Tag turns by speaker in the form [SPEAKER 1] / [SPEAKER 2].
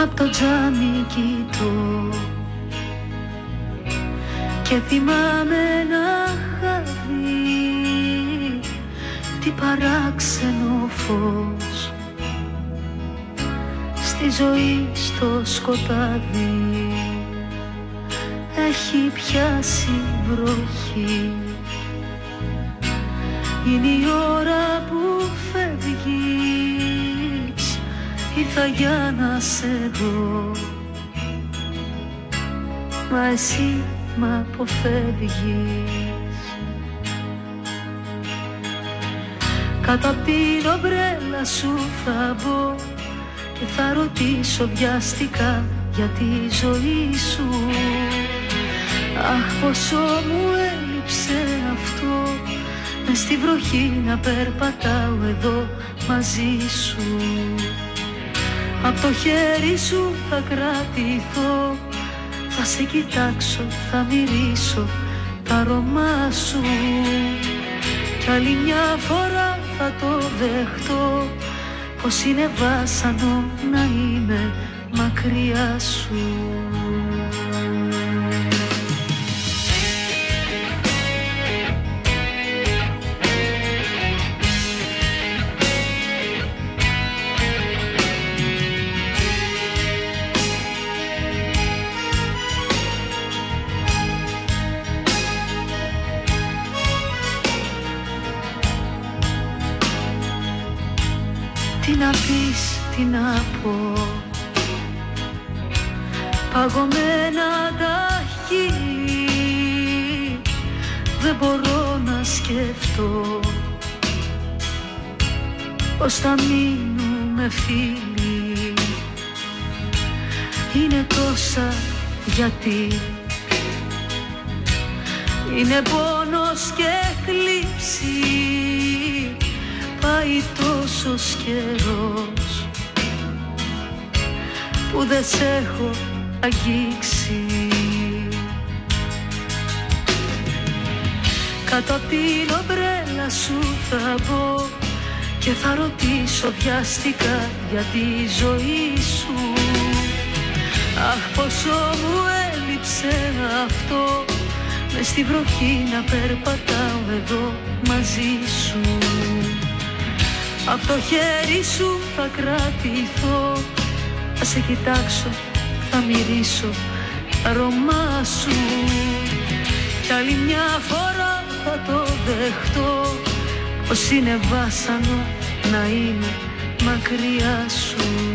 [SPEAKER 1] Απ' το τζάμι κοιτώ και θυμάμαι ένα χαδί, τι παράξενο φως στη ζωή στο σκοτάδι. Έχει πιάσει βροχή, είναι η ώρα που φεύγεις, ήρθα για να σε δω, μα εσύ μ' αποφεύγεις. Κάτω απ' την ομπρέλα σου θα μπω και θα ρωτήσω βιαστικά για τη ζωή σου. Αχ, πόσο μου έλειψε αυτό, μες στη βροχή να περπατάω εδώ μαζί σου. Απ' το χέρι σου θα κρατηθώ, θα σε κοιτάξω, θα μυρίσω τα αρώμα σου. Κι άλλη μια φορά θα το δεχτώ, πως είναι βάσανο να είμαι μακριά σου. Τι να πεις, τι να πω, παγωμένα τα χείλη, δεν μπορώ να σκεφτώ πως θα μείνουμε φίλοι. Είναι τόσα γιατί, είναι πόνος και θλίψη, πάει τόσος καιρός που δεν σ' έχω αγγίξει. Κάτω απ' την ομπρέλα σου θα μπω και θα ρωτήσω βιαστικά για τη ζωή σου. Αχ, πόσο μου έλειψε αυτό, μες στη βροχή να περπατάω εδώ μαζί σου. Απ' το χέρι σου θα κρατηθώ, θα σε κοιτάξω, θα μυρίσω τα αρώμα σου. Κι άλλη μια φορά θα το δεχτώ, πως είναι βάσανο να είμαι μακριά σου.